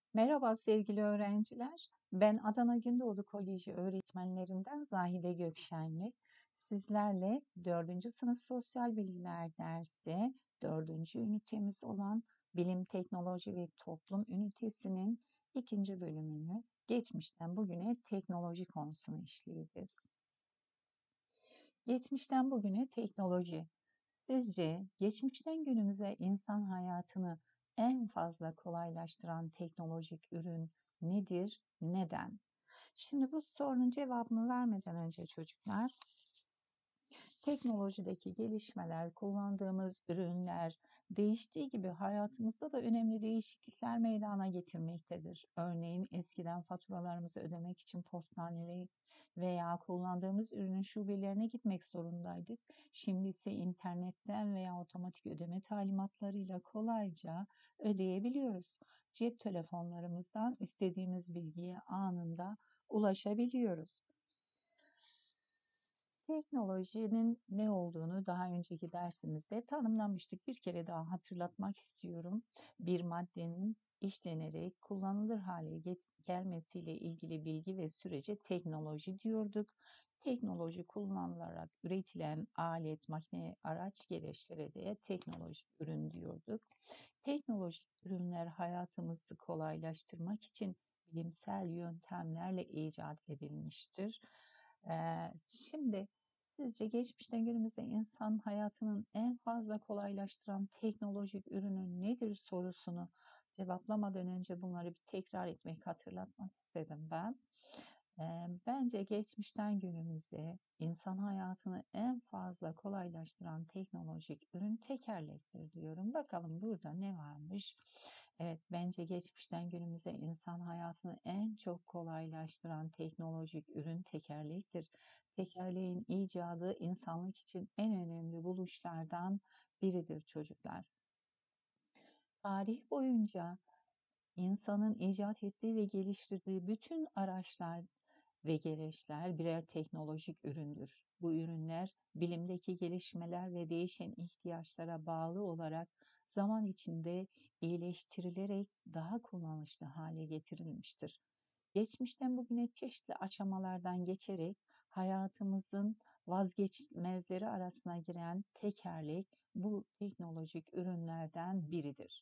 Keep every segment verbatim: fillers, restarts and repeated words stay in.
Merhaba sevgili öğrenciler. Ben Adana Gündoğdu Koleji öğretmenlerinden Zahide Gökşenli. Sizlerle dördüncü sınıf sosyal bilgiler dersi dördüncü ünitemiz olan Bilim, Teknoloji ve Toplum ünitesinin ikinci bölümünü geçmişten bugüne teknoloji konusunu işleyeceğiz. Geçmişten bugüne teknoloji. Sizce geçmişten günümüze insan hayatını en fazla kolaylaştıran teknolojik ürün nedir, neden? Şimdi bu sorunun cevabını vermeden önce çocuklar, teknolojideki gelişmeler, kullandığımız ürünler değiştiği gibi hayatımızda da önemli değişiklikler meydana getirmektedir. Örneğin eskiden faturalarımızı ödemek için postaneye veya kullandığımız ürünün şubelerine gitmek zorundaydık. Şimdi ise internetten veya otomatik ödeme talimatlarıyla kolayca ödeyebiliyoruz. Cep telefonlarımızdan istediğimiz bilgiye anında ulaşabiliyoruz. Teknolojinin ne olduğunu daha önceki dersimizde tanımlamıştık. Bir kere daha hatırlatmak istiyorum. Bir maddenin işlenerek kullanılır hale gelmesiyle ilgili bilgi ve sürece teknoloji diyorduk. Teknoloji kullanılarak üretilen alet, makine, araç gereçlere de teknolojik ürün diyorduk. Teknolojik ürünler hayatımızı kolaylaştırmak için bilimsel yöntemlerle icat edilmiştir. Ee, şimdi sizce geçmişten günümüzde insan hayatının en fazla kolaylaştıran teknolojik ürünü nedir sorusunu cevaplamadan önce bunları bir tekrar etmek, hatırlatmak istedim ben. Ee, bence geçmişten günümüze insan hayatını en fazla kolaylaştıran teknolojik ürün tekerlektir diyorum. Bakalım burada ne varmış? Evet, bence geçmişten günümüze insan hayatını en çok kolaylaştıran teknolojik ürün tekerlektir. Tekerleğin icadı insanlık için en önemli buluşlardan biridir çocuklar. Tarih boyunca insanın icat ettiği ve geliştirdiği bütün araçlar ve gereçler birer teknolojik üründür. Bu ürünler bilimdeki gelişmeler ve değişen ihtiyaçlara bağlı olarak zaman içinde iyileştirilerek daha kullanışlı hale getirilmiştir. Geçmişten bugüne çeşitli aşamalardan geçerek hayatımızın vazgeçilmezleri arasına giren tekerlek bu teknolojik ürünlerden biridir.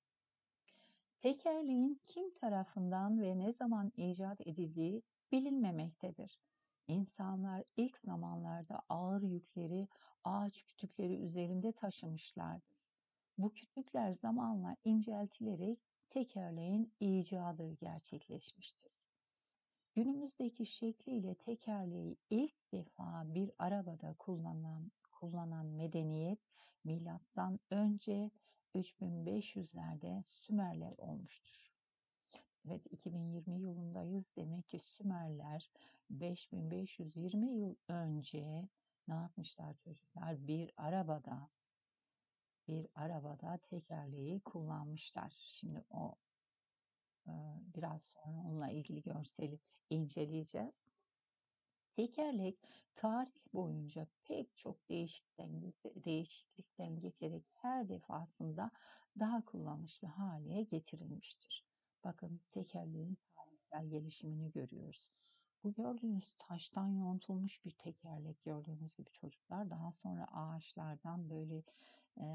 Tekerleğin kim tarafından ve ne zaman icat edildiği bilinmemektedir. İnsanlar ilk zamanlarda ağır yükleri ağaç kütükleri üzerinde taşımışlardır. Bu kütükler zamanla inceltilerek tekerleğin icadı gerçekleşmiştir. Günümüzdeki şekliyle tekerleği ilk defa bir arabada kullanan, kullanan medeniyet milattan önce üç bin beş yüzlerde Sümerler olmuştur. Evet, iki bin yirmi yılındayız. Demek ki Sümerler beş bin beş yüz yirmi yıl önce ne yapmışlar çocuklar? Bir arabada bir arabada tekerleği kullanmışlar. Şimdi o biraz sonra onunla ilgili görseli inceleyeceğiz. Tekerlek tarih boyunca pek çok değişiklikten, değişiklikten geçerek her defasında daha kullanışlı hale getirilmiştir. Bakın tekerleğin tarihsel gelişimini görüyoruz. Bu gördüğünüz taştan yontulmuş bir tekerlek, gördüğünüz gibi çocuklar. Daha sonra ağaçlardan böyle e,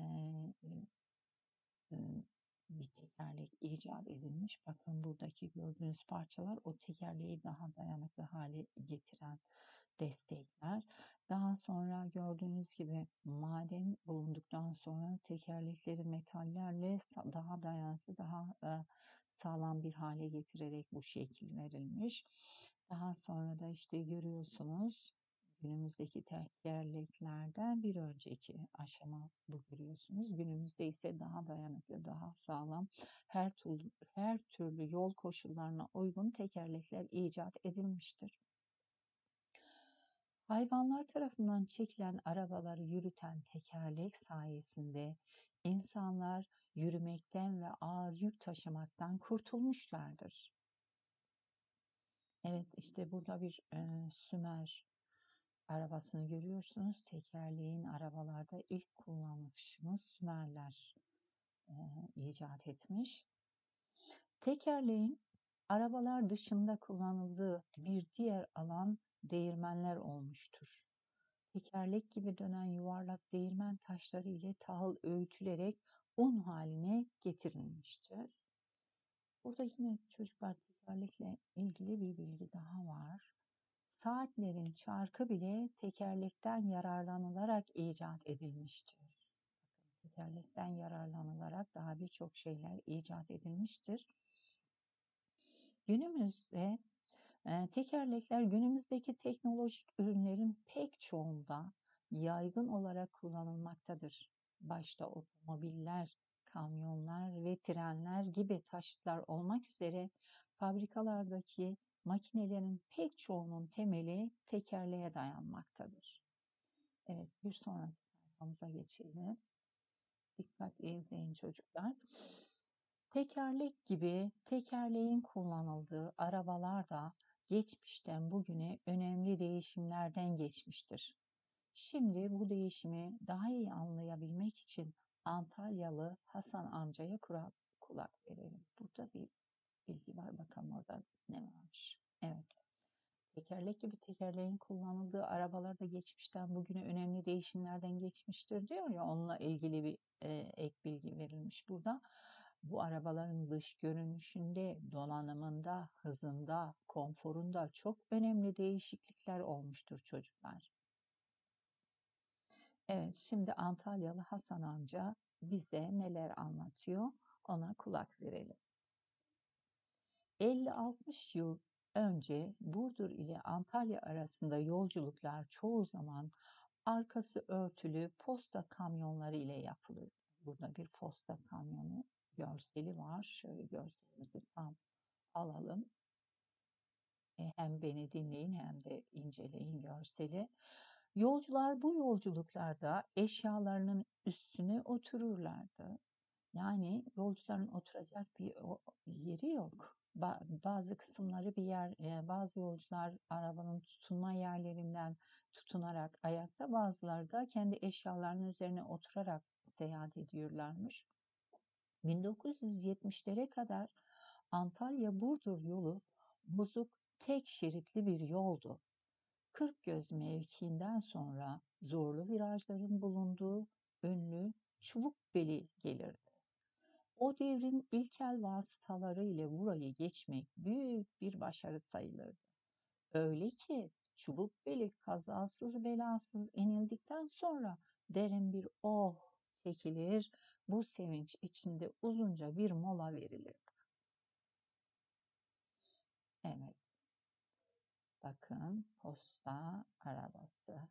e, bir tekerlek icat edilmiş. Bakın buradaki gördüğünüz parçalar o tekerleği daha dayanıklı hale getiren destekler. Daha sonra gördüğünüz gibi maden bulunduktan sonra tekerlekleri metallerle daha dayanıklı, daha e, sağlam bir hale getirerek bu şekil verilmiş. Daha sonra da işte görüyorsunuz günümüzdeki tekerleklerden bir önceki aşama bu, görüyorsunuz. Günümüzde ise daha dayanıklı, daha sağlam, her türlü, her türlü yol koşullarına uygun tekerlekler icat edilmiştir. Hayvanlar tarafından çekilen arabaları yürüten tekerlek sayesinde insanlar yürümekten ve ağır yük taşımaktan kurtulmuşlardır. Evet, işte burada bir e, Sümer arabasını görüyorsunuz. Tekerleğin arabalarda ilk kullanışını Sümerler e, icat etmiş. Tekerleğin arabalar dışında kullanıldığı bir diğer alan değirmenler olmuştur. Tekerlek gibi dönen yuvarlak değirmen taşları ile tahıl öğütülerek un haline getirilmiştir. Burada yine çocuklar tekerlekle ilgili bir bilgi daha var. Saatlerin çarkı bile tekerlekten yararlanılarak icat edilmiştir. Tekerlekten yararlanılarak daha birçok şeyler icat edilmiştir. Günümüzde e, tekerlekler günümüzdeki teknolojik ürünlerin pek çoğunda yaygın olarak kullanılmaktadır. Başta otomobiller, kamyonlar ve trenler gibi taşıtlar olmak üzere fabrikalardaki makinelerin pek çoğunun temeli tekerleğe dayanmaktadır. Evet, bir sonraki sayfamıza geçelim. Dikkatle izleyin çocuklar. Tekerlek gibi tekerleğin kullanıldığı arabalar da geçmişten bugüne önemli değişimlerden geçmiştir. Şimdi bu değişimi daha iyi anlayabilmek için Antalyalı Hasan amcaya kulak, kulak verelim. Burada bir bilgi var, bakalım orada ne varmış. Evet. Tekerlek gibi tekerleğin kullanıldığı arabalar da geçmişten bugüne önemli değişimlerden geçmiştir diyor ya, onunla ilgili bir e, ek bilgi verilmiş burada. Bu arabaların dış görünüşünde, donanımında, hızında, konforunda çok önemli değişiklikler olmuştur çocuklar. Evet, şimdi Antalyalı Hasan amca bize neler anlatıyor, ona kulak verelim. elli altmış yıl önce Burdur ile Antalya arasında yolculuklar çoğu zaman arkası örtülü posta kamyonları ile yapılır. Burada bir posta kamyonu görseli var. Şöyle görselimizi tam alalım. E, hem beni dinleyin hem de inceleyin görseli. Yolcular bu yolculuklarda eşyalarının üstüne otururlardı. Yani yolcuların oturacak bir yeri yok. Bazı kısımları bir yer, bazı yolcular arabanın tutunma yerlerinden tutunarak ayakta, bazıları da kendi eşyalarının üzerine oturarak seyahat ediyorlarmış. bin dokuz yüz yetmişlere kadar Antalya-Burdur yolu bozuk tek şeritli bir yoldu. Kırkgöz mevkiinden sonra zorlu virajların bulunduğu ünlü Çubukbeli gelirdi. O devrin ilkel vasıtaları ile burayı geçmek büyük bir başarı sayılırdı. Öyle ki Çubukbeli kazasız belasız inildikten sonra derin bir oh çekilir, bu sevinç içinde uzunca bir mola verilir. Evet, bakın posta arabası.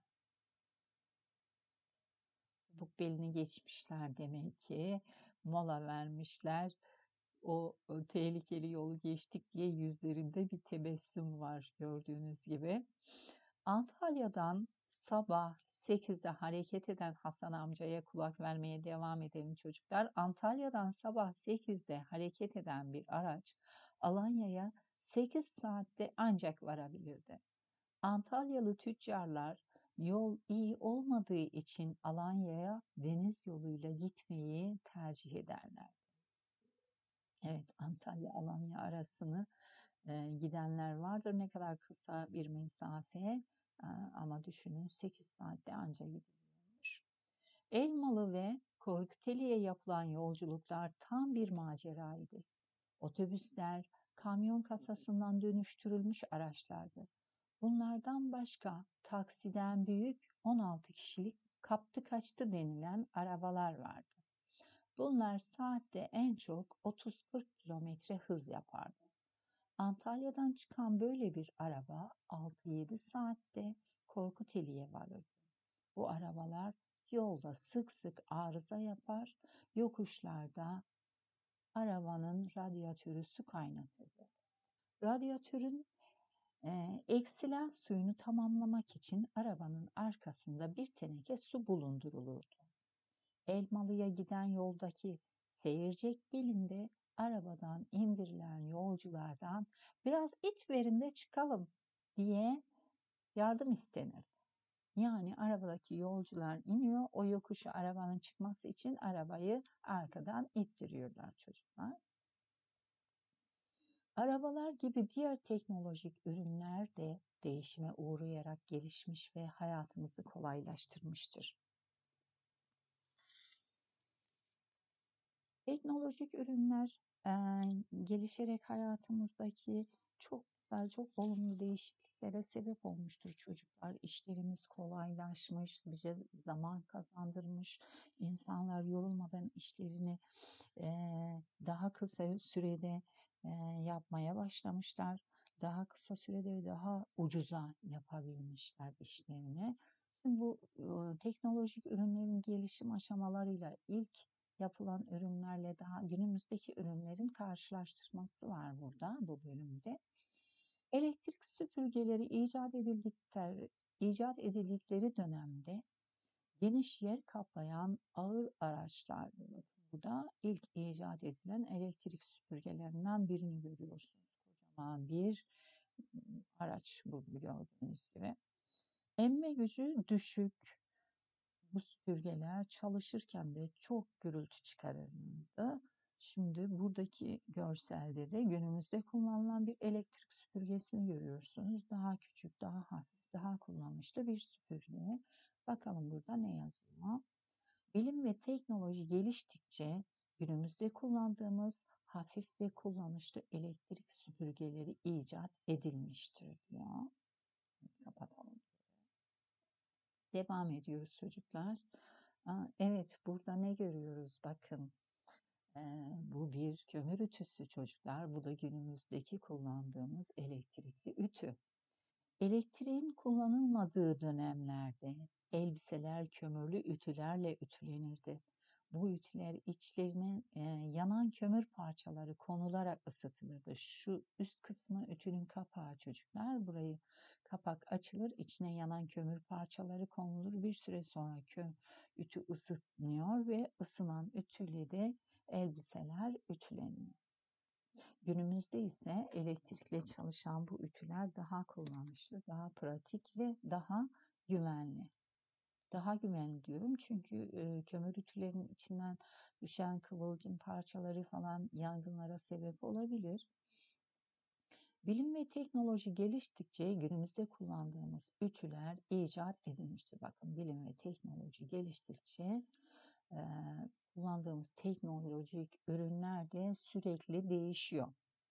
Çubukbeli'ni geçmişler demek ki, mola vermişler. O, o tehlikeli yolu geçtik diye yüzlerinde bir tebessüm var gördüğünüz gibi. Antalya'dan sabah sekizde hareket eden Hasan amcaya kulak vermeye devam edelim çocuklar. Antalya'dan sabah sekizde hareket eden bir araç Alanya'ya sekiz saatte ancak varabilirdi. Antalyalı tüccarlar yol iyi olmadığı için Alanya'ya deniz yoluyla gitmeyi tercih ederler. Evet, Antalya-Alanya arasını e, gidenler vardır. Ne kadar kısa bir mesafe e, ama düşünün sekiz saatte ancak gidiliyormuş. Elmalı ve Korkuteli'ye yapılan yolculuklar tam bir maceraydı. Otobüsler kamyon kasasından dönüştürülmüş araçlardı. Bunlardan başka taksiden büyük on altı kişilik kaptı kaçtı denilen arabalar vardı. Bunlar saatte en çok otuz kırk kilometre hız yapardı. Antalya'dan çıkan böyle bir araba altı yedi saatte Korkuteli'ye varırdı. Bu arabalar yolda sık sık arıza yapar, yokuşlarda arabanın radyatörü su kaynatırdı. Radyatörün e, eksilen suyunu tamamlamak için arabanın arkasında bir teneke su bulundurulurdu. Elmalı'ya giden yoldaki seyircek belinde arabadan indirilen yolculardan biraz it verin de çıkalım diye yardım istenir. Yani arabadaki yolcular iniyor, o yokuşu arabanın çıkması için arabayı arkadan ittiriyorlar çocuklar. Arabalar gibi diğer teknolojik ürünler de değişime uğrayarak gelişmiş ve hayatımızı kolaylaştırmıştır. Teknolojik ürünler eee, gelişerek hayatımızdaki çok güzel, çok olumlu değişikliklere sebep olmuştur çocuklar. İşlerimiz kolaylaşmış, bize zaman kazandırmış, insanlar yorulmadan işlerini eee, daha kısa sürede eee, yapmaya başlamışlar. Daha kısa sürede daha ucuza yapabilmişler işlerini. Şimdi bu e, teknolojik ürünlerin gelişim aşamalarıyla ilk yapılan ürünlerle daha günümüzdeki ürünlerin karşılaştırması var burada bu bölümde. Elektrik süpürgeleri icat edildikleri, icat edildikleri dönemde geniş yer kaplayan ağır araçlardı. Burada ilk icat edilen elektrik süpürgelerinden birini görüyorsunuz. Kocaman bir araç bu gördüğünüz gibi. Emme gücü düşük bu süpürgeler çalışırken de çok gürültü çıkarırdı. Şimdi buradaki görselde de günümüzde kullanılan bir elektrik süpürgesini görüyorsunuz. Daha küçük, daha hafif, daha kullanışlı bir süpürge. Bakalım burada ne yazıyor? Bilim ve teknoloji geliştikçe günümüzde kullandığımız hafif ve kullanışlı elektrik süpürgeleri icat edilmiştir diyor. Kapatalım. Devam ediyoruz çocuklar. Evet, burada ne görüyoruz? Bakın, bu bir kömür ütüsü çocuklar. Bu da günümüzdeki kullandığımız elektrikli ütü. Elektriğin kullanılmadığı dönemlerde elbiseler kömürlü ütülerle ütülenirdi. Bu ütüler içlerine e, yanan kömür parçaları konularak ısıtılırdı. Şu üst kısmı ütünün kapağı çocuklar. Burayı kapak açılır, içine yanan kömür parçaları konulur. Bir süre sonra kö, ütü ısıtılıyor ve ısınan ütüyle de elbiseler ütüleniyor. Günümüzde ise elektrikle çalışan bu ütüler daha kullanışlı, daha pratik ve daha güvenli. Daha güvenli diyorum çünkü e, kömür ütülerinin içinden düşen kıvılcım parçaları falan yangınlara sebep olabilir. Bilim ve teknoloji geliştikçe günümüzde kullandığımız ütüler icat edilmiştir. Bakın bilim ve teknoloji geliştikçe e, kullandığımız teknolojik ürünler de sürekli değişiyor.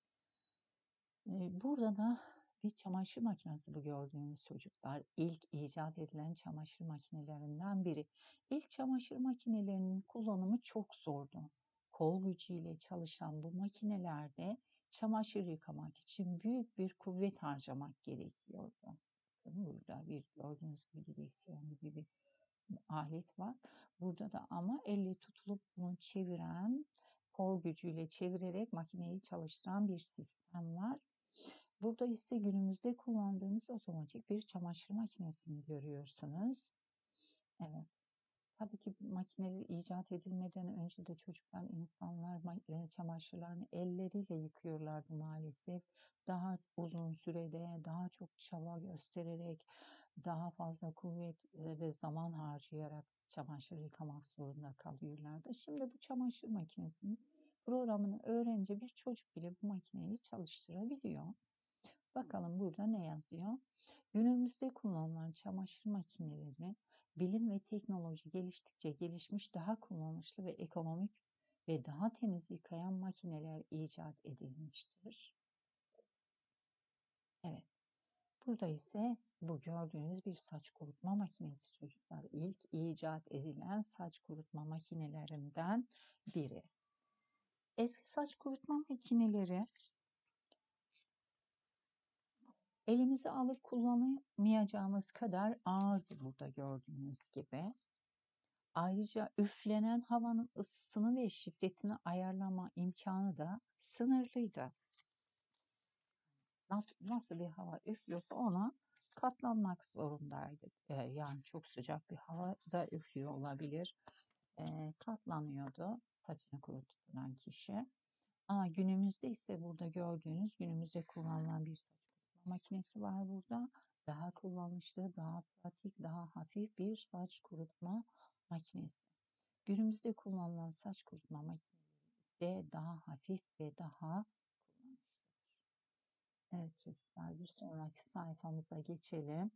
Burada da bir çamaşır makinesi bu gördüğünüz çocuklar. İlk icat edilen çamaşır makinelerinden biri. İlk çamaşır makinelerinin kullanımı çok zordu. Kol gücüyle çalışan bu makinelerde çamaşır yıkamak için büyük bir kuvvet harcamak gerekiyordu. Burada bir gördüğünüz gibi direksiyon gibi bir alet var. Burada da ama elle tutulup bunu çeviren, kol gücüyle çevirerek makineyi çalıştıran bir sistem var. Burada ise günümüzde kullandığımız otomatik bir çamaşır makinesini görüyorsunuz. Evet. Tabii ki makineler icat edilmeden önce de çocuklar, insanlar çamaşırlarını elleriyle yıkıyorlardı maalesef. Daha uzun sürede, daha çok çaba göstererek, daha fazla kuvvet ve zaman harcayarak çamaşır yıkamak zorunda kalıyorlardı. Şimdi bu çamaşır makinesinin programını öğrenince bir çocuk bile bu makineyi çalıştırabiliyor. Bakalım burada ne yazıyor? Günümüzde kullanılan çamaşır makineleri bilim ve teknoloji geliştikçe gelişmiş daha kullanışlı ve ekonomik ve daha temiz yıkayan makineler icat edilmiştir. Evet. Burada ise bu gördüğünüz bir saç kurutma makinesi çocuklar. İlk icat edilen saç kurutma makinelerinden biri. Eski saç kurutma makineleri elimize alıp kullanamayacağımız kadar ağırdı burada gördüğünüz gibi. Ayrıca üflenen havanın ısısını ve şiddetini ayarlama imkanı da sınırlıydı. Nasıl, nasıl bir hava üflüyorsa ona katlanmak zorundaydı. Ee, yani çok sıcak bir hava da üflüyor olabilir. Ee, katlanıyordu saçını kurutulan kişi. Ama günümüzde ise burada gördüğünüz günümüzde kullanılan bir saç kurutma makinesi var burada. Daha kullanışlı, daha pratik, daha hafif bir saç kurutma makinesi. Günümüzde kullanılan saç kurutma makineleri ise daha hafif ve daha kullanışlıdır. Evet çocuklar, bir sonraki sayfamıza geçelim.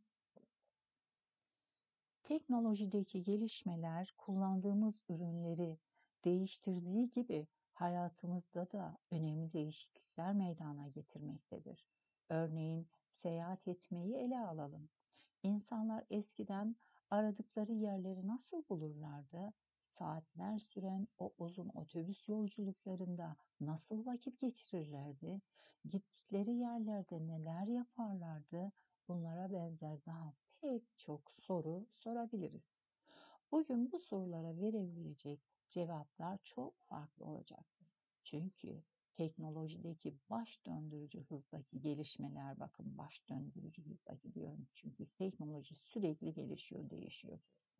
Teknolojideki gelişmeler kullandığımız ürünleri değiştirdiği gibi hayatımızda da önemli değişiklikler meydana getirmektedir. Örneğin seyahat etmeyi ele alalım. İnsanlar eskiden aradıkları yerleri nasıl bulurlardı? Saatler süren o uzun otobüs yolculuklarında nasıl vakit geçirirlerdi? Gittikleri yerlerde neler yaparlardı? Bunlara benzer daha pek çok soru sorabiliriz. Bugün bu sorulara verebilecek cevaplar çok farklı olacaktır. Çünkü teknolojideki baş döndürücü hızdaki gelişmeler, bakın baş döndürücü hızdaki diyorum çünkü teknoloji sürekli gelişiyor, değişiyor.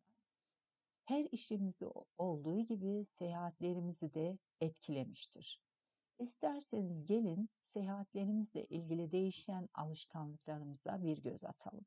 Her işimizi olduğu gibi seyahatlerimizi de etkilemiştir. İsterseniz gelin seyahatlerimizle ilgili değişen alışkanlıklarımıza bir göz atalım.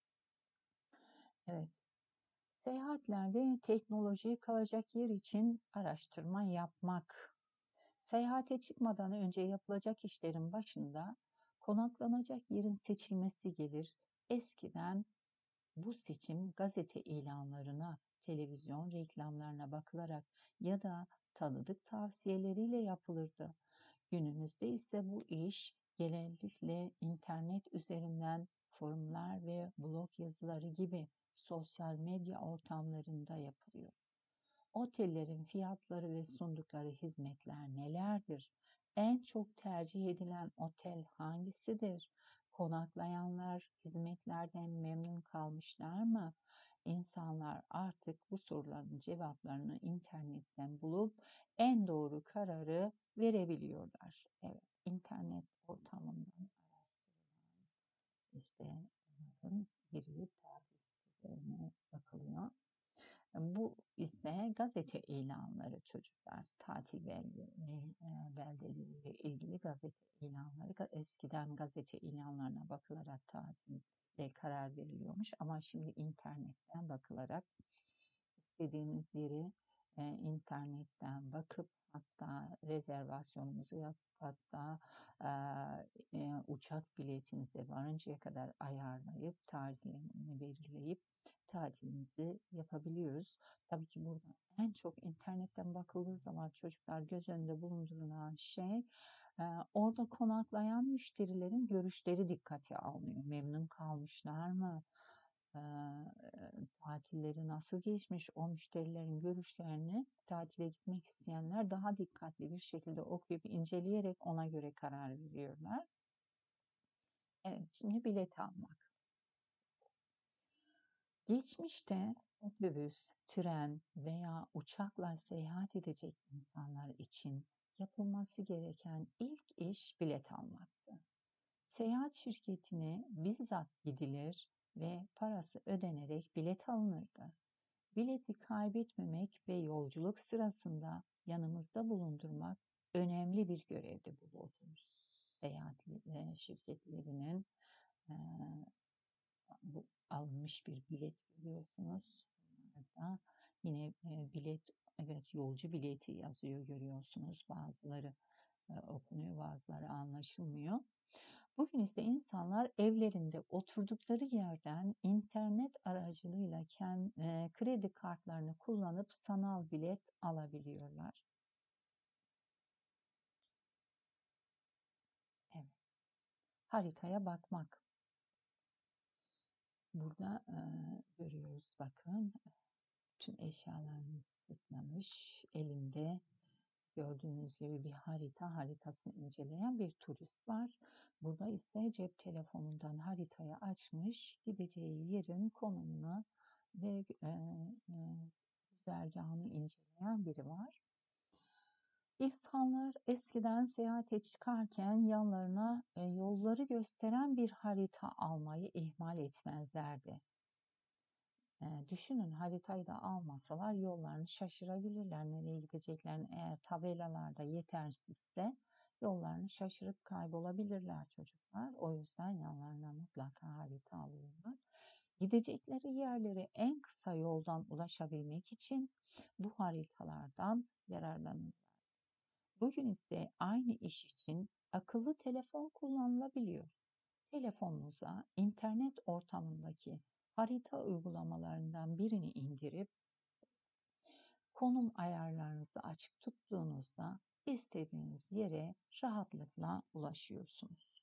Evet, seyahatlerde teknoloji kalacak yer için araştırma yapmak. Seyahate çıkmadan önce yapılacak işlerin başında konaklanacak yerin seçilmesi gelir. Eskiden bu seçim gazete ilanlarına, televizyon reklamlarına bakılarak ya da tanıdık tavsiyeleriyle yapılırdı. Günümüzde ise bu iş genellikle internet üzerinden forumlar ve blog yazıları gibi sosyal medya ortamlarında yapılıyor. Otellerin fiyatları ve sundukları hizmetler nelerdir? En çok tercih edilen otel hangisidir? Konaklayanlar hizmetlerden memnun kalmışlar mı? İnsanlar artık bu soruların cevaplarını internetten bulup en doğru kararı verebiliyorlar. Evet, internet ortamından araştırılan işte bakın girip tatil sitelerine bakılıyor. Bu ise gazete ilanları çocuklar. Tatil belgeleri, beldeleriyle ilgili gazete ilanları. Eskiden gazete ilanlarına bakılarak tatilde karar veriliyormuş ama şimdi internetten bakılarak istediğiniz yeri e, internetten bakıp hatta rezervasyonumuzu yapıp hatta e, uçak biletimize varıncaya kadar ayarlayıp tarihini belirleyip tatilimizi yapabiliyoruz. Tabii ki burada en çok internetten bakıldığı zaman çocuklar göz önünde bulundurulan şey orada konaklayan müşterilerin görüşleri dikkate alınıyor. Memnun kalmışlar mı? Tatilleri nasıl geçmiş? O müşterilerin görüşlerini tatile gitmek isteyenler daha dikkatli bir şekilde okuyup inceleyerek ona göre karar veriyorlar. Evet, şimdi bilet almak. Geçmişte otobüs, tren veya uçakla seyahat edecek insanlar için yapılması gereken ilk iş bilet almaktı. Seyahat şirketine bizzat gidilir ve parası ödenerek bilet alınırdı. Bileti kaybetmemek ve yolculuk sırasında yanımızda bulundurmak önemli bir görevdi bu otobüs seyahat şirketlerinin. Bu alınmış bir bilet görüyorsunuz. Bunlarda yine e, bilet, evet yolcu bileti yazıyor görüyorsunuz. Bazıları e, okunuyor, bazıları anlaşılmıyor. Bugün ise insanlar evlerinde oturdukları yerden internet aracılığıyla kendi, e, kredi kartlarını kullanıp sanal bilet alabiliyorlar. Evet. Haritaya bakmak. Burada e, görüyoruz bakın. Tüm eşyalarını sırtlamış, elinde gördüğünüz gibi bir harita, haritasını inceleyen bir turist var. Burada ise cep telefonundan haritayı açmış, gideceği yerin konumunu ve e, e, güzergahını inceleyen biri var. İnsanlar eskiden seyahate çıkarken yanlarına e, yolları gösteren bir harita almayı ihmal etmezlerdi. E, düşünün haritayı da almasalar yollarını şaşırabilirler. Nereye gideceklerini eğer tabelalarda yetersizse yollarını şaşırıp kaybolabilirler çocuklar. O yüzden yanlarına mutlaka harita alıyorlar. Gidecekleri yerlere en kısa yoldan ulaşabilmek için bu haritalardan yararlanırlar. Bugün ise aynı iş için Akıllı telefon kullanılabiliyor. Telefonunuza internet ortamındaki harita uygulamalarından birini indirip konum ayarlarınızı açık tuttuğunuzda istediğiniz yere rahatlıkla ulaşıyorsunuz.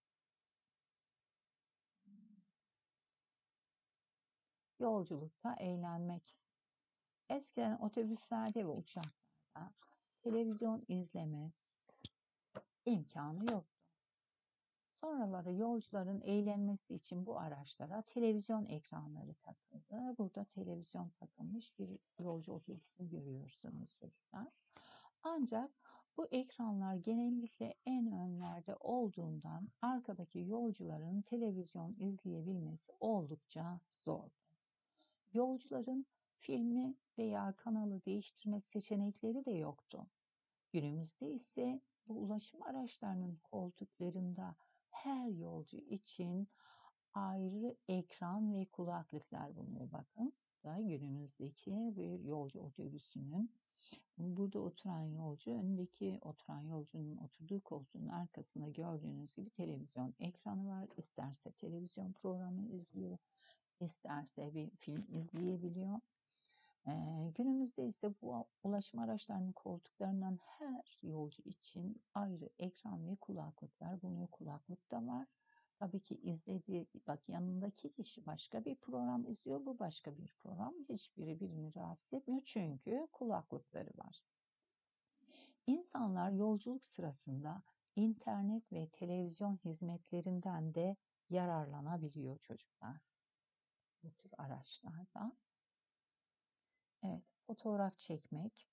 Yolculukta eğlenmek. Eskiden otobüslerde ve uçaklarda televizyon izleme imkanı yoktu. Sonraları yolcuların eğlenmesi için bu araçlara televizyon ekranları takıldı. Burada televizyon takılmış bir yolcu otobüsünü görüyorsunuz çocuklar. Ancak bu ekranlar genellikle en önlerde olduğundan arkadaki yolcuların televizyon izleyebilmesi oldukça zordu. Yolcuların filmi veya kanalı değiştirme seçenekleri de yoktu. Günümüzde ise bu ulaşım araçlarının koltuklarında her yolcu için ayrı ekran ve kulaklıklar bulunuyor. Bakın da günümüzdeki bir yolcu otobüsünün burada oturan yolcu, öndeki oturan yolcunun oturduğu koltuğun arkasında gördüğünüz gibi televizyon ekranı var. İsterse televizyon programı izliyor, isterse bir film izleyebiliyor. Ee, günümüzde ise bu ulaşım araçlarının koltuklarından her yolcu için ayrı ekran ve kulaklıklar bulunuyor. Kulaklık da var. Tabii ki izlediği, bak yanındaki kişi başka bir program izliyor, bu başka bir program. Hiçbiri birini rahatsız etmiyor çünkü kulaklıkları var. İnsanlar yolculuk sırasında internet ve televizyon hizmetlerinden de yararlanabiliyor çocuklar. Bu tür araçlarda. Evet, fotoğraf çekmek.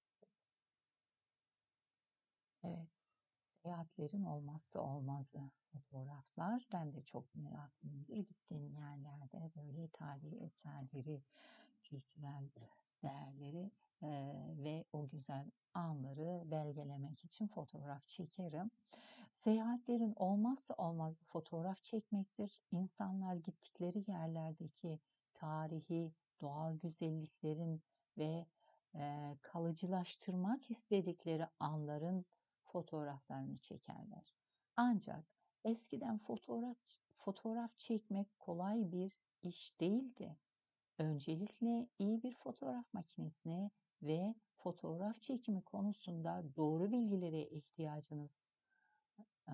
Evet, seyahatlerin olmazsa olmazı fotoğraflar. Ben de çok meraklıyımdır. Gittiğim yerlerde böyle tarihi eserleri, kültürel değerleri e, ve o güzel anları belgelemek için fotoğraf çekerim. Seyahatlerin olmazsa olmazı fotoğraf çekmektir. İnsanlar gittikleri yerlerdeki tarihi, doğal güzelliklerin ve e, kalıcılaştırmak istedikleri anların fotoğraflarını çekerler. Ancak eskiden fotoğraf fotoğraf çekmek kolay bir iş değildi. Öncelikle iyi bir fotoğraf makinesine ve fotoğraf çekimi konusunda doğru bilgilere ihtiyacınız e,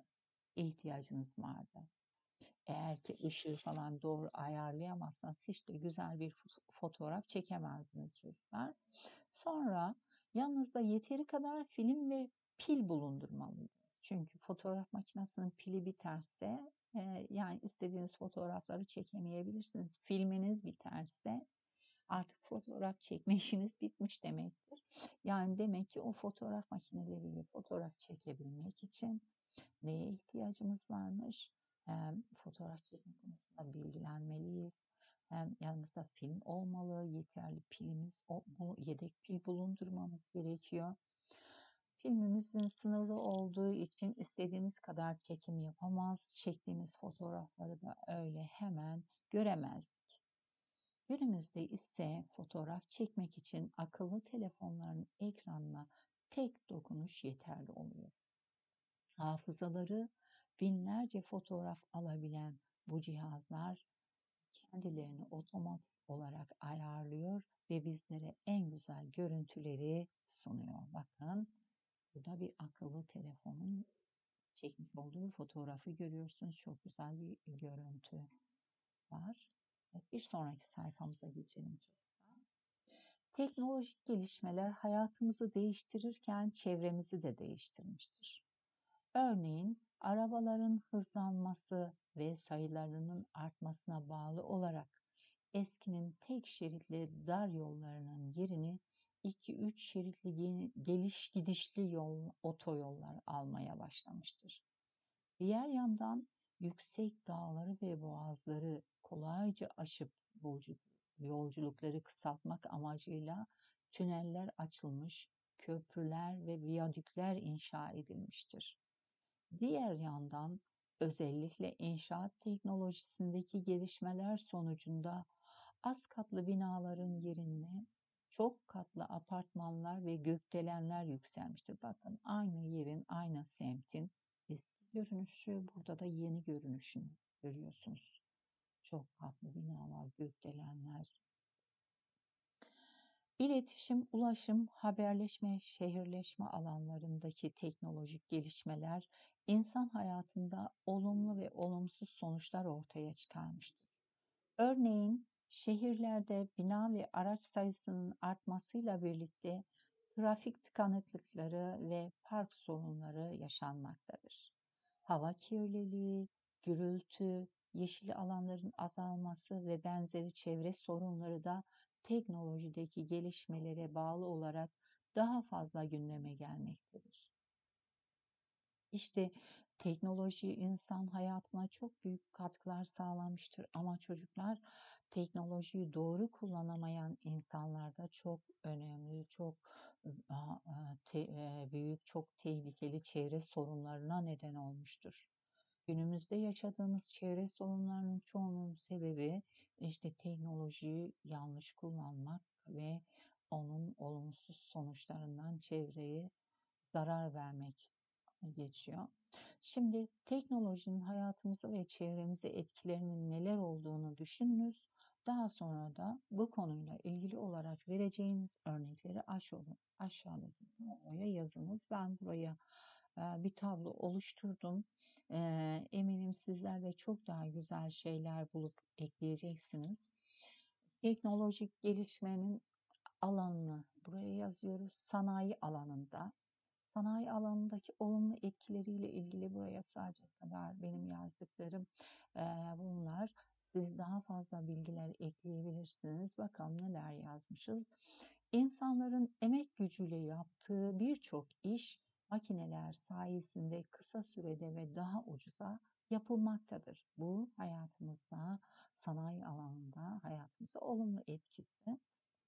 ihtiyacınız vardı. Eğer ki ışığı falan doğru ayarlayamazsanız hiç de güzel bir fotoğraf çekemezdiniz çocuklar. Sonra yanınızda yeteri kadar film ve pil bulundurmalısınız. Çünkü fotoğraf makinesinin pili biterse e, yani istediğiniz fotoğrafları çekemeyebilirsiniz. Filminiz biterse artık fotoğraf çekme işiniz bitmiş demektir. Yani demek ki o fotoğraf makineleriyle fotoğraf çekebilmek için neye ihtiyacımız varmış? Hem fotoğraf çekme konusunda bilgilenmeliyiz. Hem yanımızda film olmalı, yeterli pilimiz, bu yedek pil bulundurmamız gerekiyor. Filmimizin sınırlı olduğu için istediğimiz kadar çekim yapamaz, çektiğimiz fotoğrafları da öyle hemen göremezdik. Günümüzde ise fotoğraf çekmek için akıllı telefonların ekranına tek dokunuş yeterli oluyor. Hafızaları binlerce fotoğraf alabilen bu cihazlar kendilerini otomatik olarak ayarlıyor ve bizlere en güzel görüntüleri sunuyor. Bakın burada bir akıllı telefonun çekmiş olduğu fotoğrafı görüyorsunuz. Çok güzel bir görüntü var. Evet, bir sonraki sayfamıza geçelim. Teknolojik gelişmeler hayatımızı değiştirirken çevremizi de değiştirmiştir. Örneğin arabaların hızlanması ve sayılarının artmasına bağlı olarak eskinin tek şeritli dar yollarının yerini iki üç şeritli yeni, geliş gidişli yol, otoyollar almaya başlamıştır. Diğer yandan yüksek dağları ve boğazları kolayca aşıp yolculukları kısaltmak amacıyla tüneller açılmış, köprüler ve viyadükler inşa edilmiştir. Diğer yandan özellikle inşaat teknolojisindeki gelişmeler sonucunda az katlı binaların yerine çok katlı apartmanlar ve gökdelenler yükselmiştir. Bakın aynı yerin, aynı semtin eski görünüşü, burada da yeni görünüşünü görüyorsunuz. Çok katlı binalar, gökdelenler. İletişim, ulaşım, haberleşme, şehirleşme alanlarındaki teknolojik gelişmeler insan hayatında olumlu ve olumsuz sonuçlar ortaya çıkarmıştır. Örneğin şehirlerde bina ve araç sayısının artmasıyla birlikte trafik tıkanıklıkları ve park sorunları yaşanmaktadır. Hava kirliliği, gürültü, yeşil alanların azalması ve benzeri çevre sorunları da teknolojideki gelişmelere bağlı olarak daha fazla gündeme gelmektedir. İşte teknoloji insan hayatına çok büyük katkılar sağlamıştır ama çocuklar teknolojiyi doğru kullanamayan insanlar da çok önemli, çok te, büyük, çok tehlikeli çevre sorunlarına neden olmuştur. Günümüzde yaşadığımız çevre sorunlarının çoğunun sebebi işte teknolojiyi yanlış kullanmak ve onun olumsuz sonuçlarından çevreye zarar vermek geçiyor. Şimdi teknolojinin hayatımızı ve çevremize etkilerinin neler olduğunu düşününüz. Daha sonra da bu konuyla ilgili olarak vereceğiniz örnekleri aşağıdaki tabloya yazınız. Ben buraya bir tablo oluşturdum. Eminim sizler de çok daha güzel şeyler bulup ekleyeceksiniz. Teknolojik gelişmenin alanını buraya yazıyoruz. Sanayi alanında. Sanayi alanındaki olumlu etkileriyle ilgili buraya sadece kadar benim yazdıklarım bunlar. Siz daha fazla bilgiler ekleyebilirsiniz. Bakalım neler yazmışız. İnsanların emek gücüyle yaptığı birçok iş makineler sayesinde kısa sürede ve daha ucuza yapılmaktadır. Bu hayatımızda, sanayi alanında hayatımıza olumlu etkisi.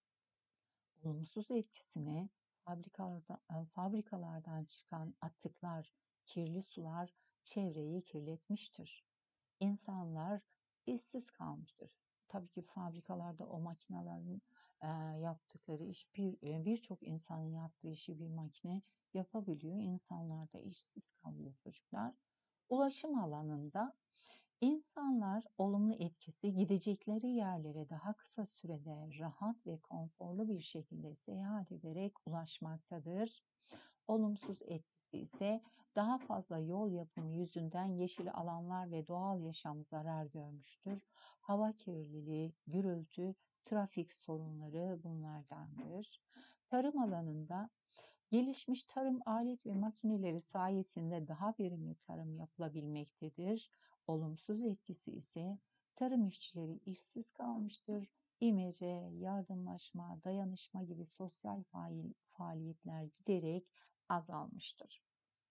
Olumsuz etkisine fabrikalarda, fabrikalardan çıkan atıklar, kirli sular çevreyi kirletmiştir. İnsanlar işsiz kalmıştır. Tabii ki fabrikalarda o makinelerin e, yaptıkları iş bir birçok insanın yaptığı işi bir makine yapabiliyor. İnsanlar da işsiz kalıyor çocuklar. Ulaşım alanında İnsanlar olumlu etkisi gidecekleri yerlere daha kısa sürede rahat ve konforlu bir şekilde seyahat ederek ulaşmaktadır. Olumsuz etkisi ise daha fazla yol yapımı yüzünden yeşil alanlar ve doğal yaşam zarar görmüştür. Hava kirliliği, gürültü, trafik sorunları bunlardandır. Tarım alanında gelişmiş tarım alet ve makineleri sayesinde daha verimli tarım yapılabilmektedir. Olumsuz etkisi ise tarım işçileri işsiz kalmıştır. İmece, yardımlaşma, dayanışma gibi sosyal faaliyetler giderek azalmıştır.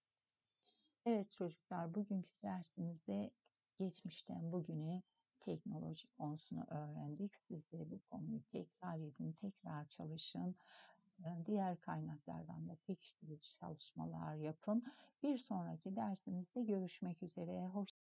Evet çocuklar, bugünkü dersimizde geçmişten bugüne teknoloji konusunu öğrendik. Siz de bu konuyu tekrar edin, tekrar çalışın. Diğer kaynaklardan da pekiştirici çalışmalar yapın. Bir sonraki dersimizde görüşmek üzere. Hoşça